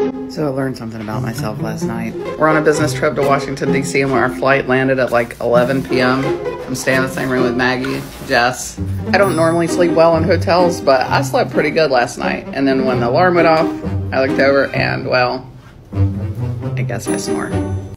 So I learned something about myself last night. We're on a business trip to Washington, D.C. and our flight landed at like 11 p.m. I'm staying in the same room with Maggie, Jess. I don't normally sleep well in hotels, but I slept pretty good last night. And then when the alarm went off, I looked over and, well, I guess I snored.